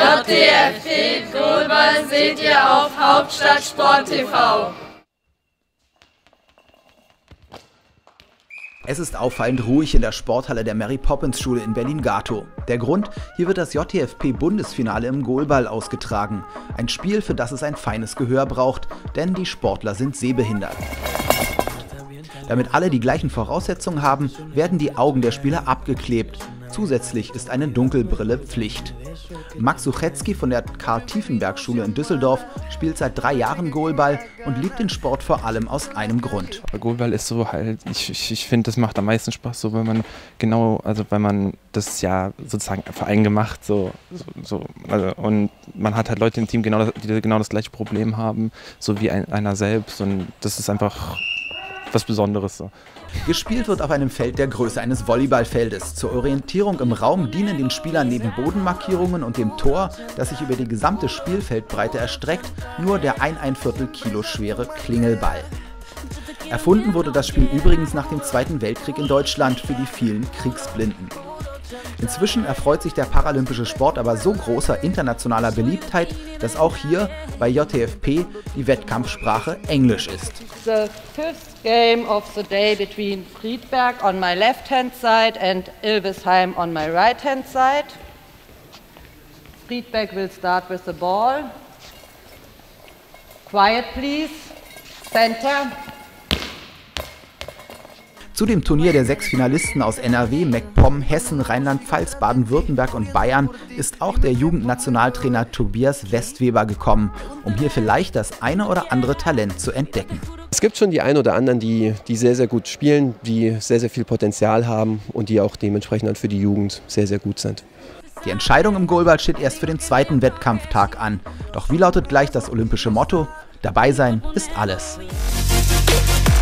JTFP Goalball seht ihr auf Hauptstadt Sport TV. Es ist auffallend ruhig in der Sporthalle der Mary-Poppins-Schule in Berlin-Gatow. Der Grund: Hier wird das JTFP-Bundesfinale im Goalball ausgetragen. Ein Spiel, für das es ein feines Gehör braucht, denn die Sportler sind sehbehindert. Damit alle die gleichen Voraussetzungen haben, werden die Augen der Spieler abgeklebt. Zusätzlich ist eine Dunkelbrille Pflicht. Max Suchetzky von der Karl-Tiefenberg-Schule in Düsseldorf spielt seit 3 Jahren Goalball und liebt den Sport vor allem aus einem Grund. Goalball ist so halt, ich finde, das macht am meisten Spaß, so, weil man das ja sozusagen für einen gemacht, und man hat halt Leute im Team, die genau das gleiche Problem haben, so wie einer selbst, und das ist einfach was Besonderes so. Gespielt wird auf einem Feld der Größe eines Volleyballfeldes. Zur Orientierung im Raum dienen den Spielern neben Bodenmarkierungen und dem Tor, das sich über die gesamte Spielfeldbreite erstreckt, nur der 1,25 Kilo schwere Klingelball. Erfunden wurde das Spiel übrigens nach dem Zweiten Weltkrieg in Deutschland für die vielen Kriegsblinden. Inzwischen erfreut sich der paralympische Sport aber so großer internationaler Beliebtheit, dass auch hier bei JTFP die Wettkampfsprache Englisch ist. The fifth game of the day between Friedberg on my left-hand side and Ilvesheim on my right-hand side. Friedberg will start with the ball. Quiet please. Center. Zu dem Turnier der 6 Finalisten aus NRW, MacPom, Hessen, Rheinland-Pfalz, Baden-Württemberg und Bayern ist auch der Jugendnationaltrainer Tobias Westweber gekommen, um hier vielleicht das eine oder andere Talent zu entdecken. Es gibt schon die einen oder anderen, die sehr, sehr gut spielen, die sehr, sehr viel Potenzial haben und die auch dementsprechend dann für die Jugend sehr, sehr gut sind. Die Entscheidung im Goalball steht erst für den 2. Wettkampftag an. Doch wie lautet gleich das olympische Motto? Dabei sein ist alles.